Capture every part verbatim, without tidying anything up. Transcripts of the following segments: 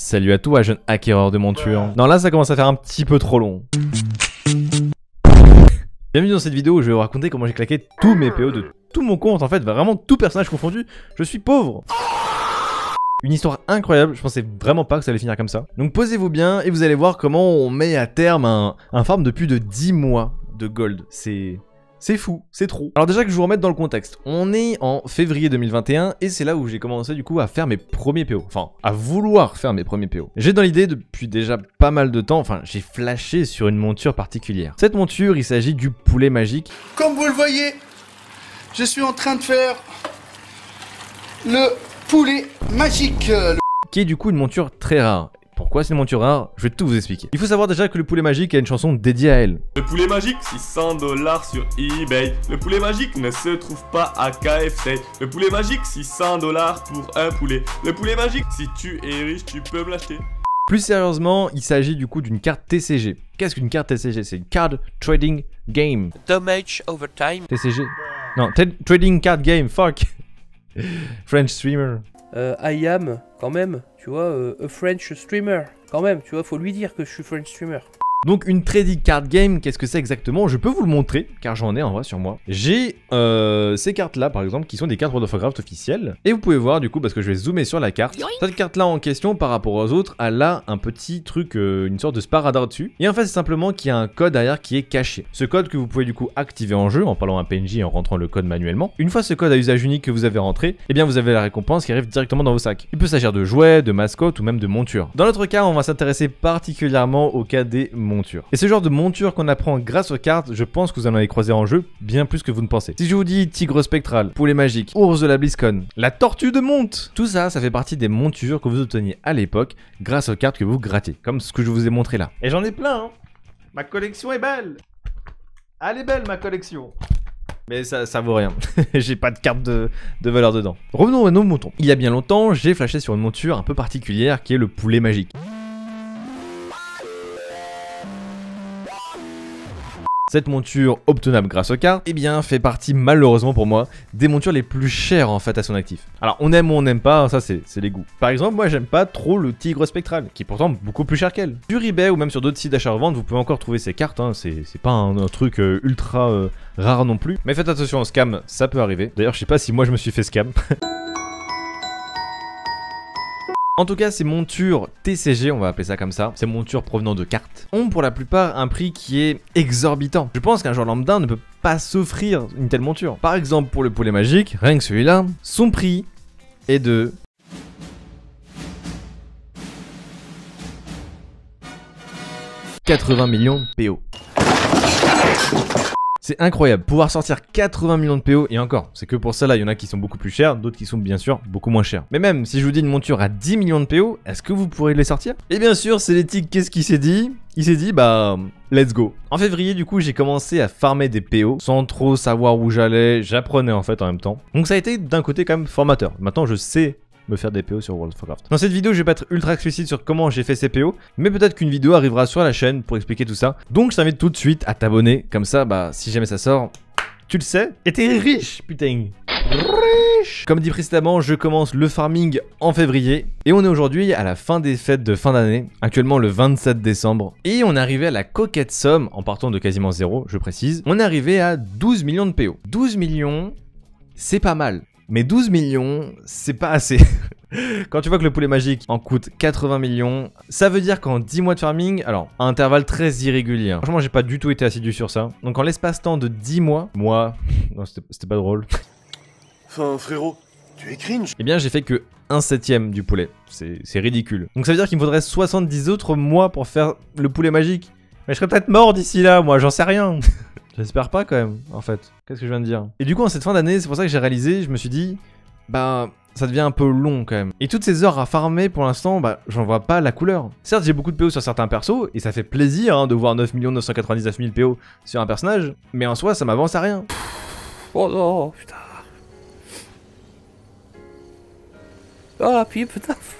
Salut à toi, jeune acquéreur de monture. Non, là, ça commence à faire un petit peu trop long. Bienvenue dans cette vidéo où je vais vous raconter comment j'ai claqué tous mes P O de tout mon compte. En fait, vraiment tout personnage confondu. Je suis pauvre. Une histoire incroyable, je pensais vraiment pas que ça allait finir comme ça. Donc posez-vous bien et vous allez voir comment on met à terme un, un farm de plus de dix mois de gold. C'est... C'est fou, c'est trop. Alors déjà que je vous remette dans le contexte, on est en février deux mille vingt et un et c'est là où j'ai commencé du coup à faire mes premiers P O. Enfin, à vouloir faire mes premiers P O. J'ai dans l'idée depuis déjà pas mal de temps, enfin j'ai flashé sur une monture particulière. Cette monture, il s'agit du poulet magique. Comme vous le voyez, je suis en train de faire le poulet magique. Le... Qui est du coup une monture très rare. Pourquoi c'est une monture rare? Je vais tout vous expliquer. Il faut savoir déjà que le poulet magique a une chanson dédiée à elle. Le poulet magique, six cents dollars sur eBay. Le poulet magique ne se trouve pas à K F C. Le poulet magique, six cents dollars pour un poulet. Le poulet magique, si tu es riche, tu peux me l'acheter. Plus sérieusement, il s'agit du coup d'une carte T C G. Qu'est-ce qu'une carte T C G? C'est une Card Trading Game. Damage over time. T C G. Non, Trading Card Game, fuck. French streamer. Euh, I am, quand même, tu vois, euh, a French streamer. Quand même, tu vois, faut lui dire que je suis French streamer. Donc une trading card game, qu'est-ce que c'est exactement? Je peux vous le montrer, car j'en ai en vrai sur moi. J'ai euh, ces cartes là par exemple, qui sont des cartes World of Warcraft officielles. Et vous pouvez voir du coup, parce que je vais zoomer sur la carte, cette carte là en question par rapport aux autres, elle a un petit truc, euh, une sorte de sparadrap dessus. Et en fait c'est simplement qu'il y a un code derrière qui est caché. Ce code que vous pouvez du coup activer en jeu, en parlant à un P N J et en rentrant le code manuellement. Une fois ce code à usage unique que vous avez rentré, eh bien vous avez la récompense qui arrive directement dans vos sacs. Il peut s'agir de jouets, de mascottes ou même de montures. Dans notre cas, on va s'intéresser particulièrement au cas des montures. Et ce genre de monture qu'on apprend grâce aux cartes, je pense que vous en avez croisé en jeu bien plus que vous ne pensez. Si je vous dis tigre spectral, poulet magique, ours de la BlizzCon, la tortue de monte, tout ça, ça fait partie des montures que vous obteniez à l'époque grâce aux cartes que vous grattiez, comme ce que je vous ai montré là. Et j'en ai plein, hein. Ma collection est belle. Elle est belle ma collection. Mais ça, ça vaut rien, j'ai pas de carte de, de valeur dedans. Revenons à nos moutons. Il y a bien longtemps, j'ai flashé sur une monture un peu particulière qui est le poulet magique. Cette monture, obtenable grâce aux cartes, eh bien, fait partie malheureusement pour moi des montures les plus chères en fait à son actif. Alors on aime ou on n'aime pas, ça c'est les goûts. Par exemple, moi j'aime pas trop le tigre spectral, qui est pourtant beaucoup plus cher qu'elle. Sur eBay ou même sur d'autres sites d'achat-revente, vous pouvez encore trouver ces cartes, hein. C'est pas un, un truc euh, ultra euh, rare non plus. Mais faites attention au scam, ça peut arriver. D'ailleurs je sais pas si moi je me suis fait scam. En tout cas, ces montures T C G, on va appeler ça comme ça, ces montures provenant de cartes, ont pour la plupart un prix qui est exorbitant. Je pense qu'un joueur lambda ne peut pas s'offrir une telle monture. Par exemple, pour le poulet magique, rien que celui-là, son prix est de... quatre-vingts millions de P O. C'est incroyable, pouvoir sortir quatre-vingts millions de P O, et encore, c'est que pour ça là, il y en a qui sont beaucoup plus chers, d'autres qui sont bien sûr beaucoup moins chers. Mais même, si je vous dis une monture à dix millions de P O, est-ce que vous pourrez les sortir? Et bien sûr, c'est l'éthique, qu'est-ce qu'il s'est dit? Il s'est dit, bah, let's go. En février, du coup, j'ai commencé à farmer des P O, sans trop savoir où j'allais, j'apprenais en fait en même temps. Donc ça a été d'un côté quand même formateur. Maintenant, je sais me faire des P O sur World of Warcraft. Dans cette vidéo, je vais pas être ultra explicite sur comment j'ai fait ces P O, mais peut-être qu'une vidéo arrivera sur la chaîne pour expliquer tout ça. Donc je t'invite tout de suite à t'abonner, comme ça, bah, si jamais ça sort, tu le sais, et t'es riche, putain. Riche. Comme dit précédemment, je commence le farming en février, et on est aujourd'hui à la fin des fêtes de fin d'année, actuellement le vingt-sept décembre, et on est arrivé à la coquette somme, en partant de quasiment zéro, je précise, on est arrivé à douze millions de P O. douze millions, c'est pas mal. Mais douze millions, c'est pas assez. Quand tu vois que le poulet magique en coûte quatre-vingts millions, ça veut dire qu'en dix mois de farming, alors, à intervalles très irréguliers, hein. Franchement, j'ai pas du tout été assidu sur ça. Donc en l'espace-temps de dix mois, moi, non, c'était pas drôle. Enfin, frérot, tu es cringe. Eh bien, j'ai fait que un septième du poulet. C'est ridicule. Donc ça veut dire qu'il me faudrait soixante-dix autres mois pour faire le poulet magique. Mais je serais peut-être mort d'ici là, moi, j'en sais rien. J'espère pas quand même, en fait. Qu'est-ce que je viens de dire? Et du coup, en cette fin d'année, c'est pour ça que j'ai réalisé, je me suis dit, bah, ça devient un peu long quand même. Et toutes ces heures à farmer, pour l'instant, bah, j'en vois pas la couleur. Certes, j'ai beaucoup de P O sur certains persos, et ça fait plaisir hein, de voir neuf millions neuf cent quatre-vingt-dix-neuf mille P O sur un personnage, mais en soi, ça m'avance à rien. Oh non, putain. Ah, puis putain.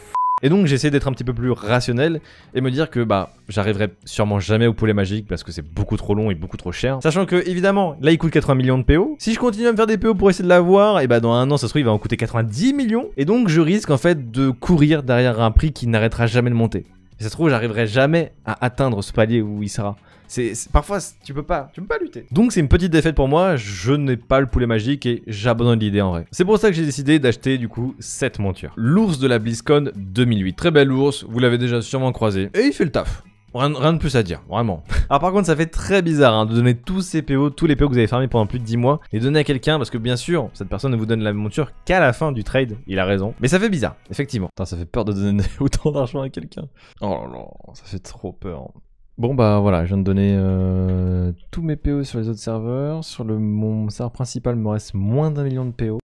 Et donc j'ai essayé d'être un petit peu plus rationnel et me dire que bah j'arriverai sûrement jamais au poulet magique parce que c'est beaucoup trop long et beaucoup trop cher. Sachant que évidemment là il coûte quatre-vingts millions de P O. Si je continue à me faire des P O pour essayer de l'avoir, et bah dans un an ça se trouve il va en coûter quatre-vingt-dix millions. Et donc je risque en fait de courir derrière un prix qui n'arrêtera jamais de monter. Et ça se trouve j'arriverai jamais à atteindre ce palier où il sera. C'est, c'est, parfois tu peux pas, tu peux pas lutter. Donc c'est une petite défaite pour moi, je n'ai pas le poulet magique et j'abandonne l'idée en vrai. C'est pour ça que j'ai décidé d'acheter du coup cette monture. L'ours de la BlizzCon deux mille huit. Très bel ours, vous l'avez déjà sûrement croisé. Et il fait le taf. Rien, rien de plus à dire, vraiment. Alors par contre ça fait très bizarre hein, de donner tous ces P O, tous les P O que vous avez farmés pendant plus de dix mois, et donner à quelqu'un, parce que bien sûr, cette personne ne vous donne la monture qu'à la fin du trade, il a raison. Mais ça fait bizarre, effectivement. Putain, ça fait peur de donner autant d'argent à quelqu'un. Oh là là, ça fait trop peur. Bon bah voilà, je viens de donner euh, tous mes P O sur les autres serveurs. Sur le, mon serveur principal, il me reste moins d'un million de P O.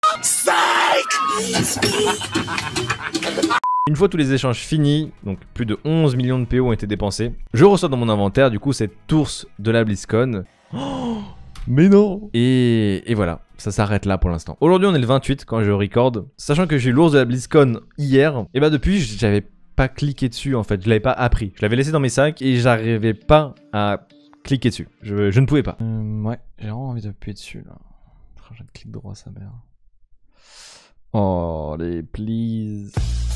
Une fois tous les échanges finis, donc plus de onze millions de P O ont été dépensés, je reçois dans mon inventaire du coup cette ours de la BlizzCon. Oh, mais non. Et, et voilà, ça s'arrête là pour l'instant. Aujourd'hui on est le vingt-huit quand je record, sachant que j'ai eu l'ours de la BlizzCon hier, et bah depuis j'avais pas cliqué dessus en fait, je l'avais pas appris. Je l'avais laissé dans mes sacs et j'arrivais pas à cliquer dessus. Je, je ne pouvais pas. Euh, ouais, j'ai vraiment envie d'appuyer dessus là. Je clique droit sa mère. Oh les please.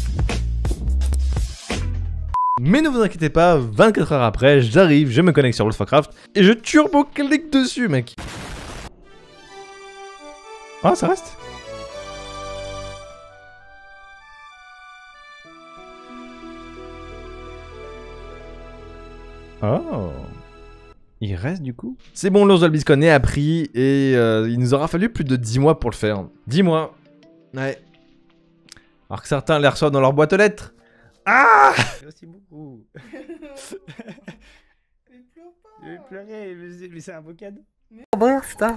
Mais ne vous inquiétez pas, vingt-quatre heures après, j'arrive, je me connecte sur World of Warcraft et je turbo-clique dessus mec. Ah ça reste. Oh, il reste du coup. C'est bon, l'ours de la BlizzCon est appris et euh, il nous aura fallu plus de dix mois pour le faire. dix mois. Ouais. Alors que certains les reçoivent dans leur boîte aux lettres. Ah! Merci beaucoup. Je vais pleurer, mais c'est un beau cadeau. Oh bon, putain.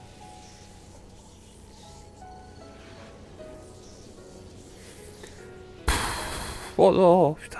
Oh non, putain.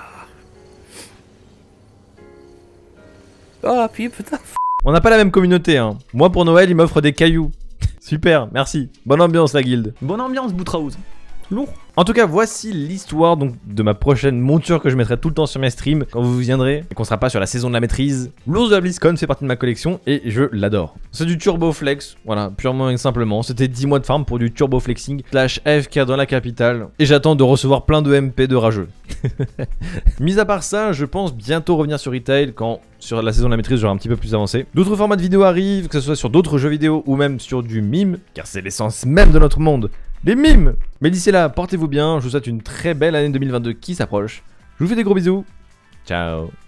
Oh, puis putain. On n'a pas la même communauté, hein. Moi, pour Noël, il m'offre des cailloux. Super, merci. Bonne ambiance, la guilde. Bonne ambiance, Boutraouz. Lourd. En tout cas, voici l'histoire donc de ma prochaine monture que je mettrai tout le temps sur mes streams quand vous viendrez et qu'on sera pas sur la saison de la maîtrise. L'ours de la BlizzCon fait partie de ma collection et je l'adore. C'est du turbo flex, voilà, purement et simplement. C'était dix mois de farm pour du turbo flexing slash A F K dans la capitale et j'attends de recevoir plein de M P de rageux. Mis à part ça, je pense bientôt revenir sur Retail quand sur la saison de la maîtrise j'aurai un petit peu plus avancé. D'autres formats de vidéos arrivent, que ce soit sur d'autres jeux vidéo ou même sur du mime, car c'est l'essence même de notre monde. Les mimes! Mais d'ici là, portez-vous bien, je vous souhaite une très belle année deux mille vingt-deux qui s'approche. Je vous fais des gros bisous. Ciao!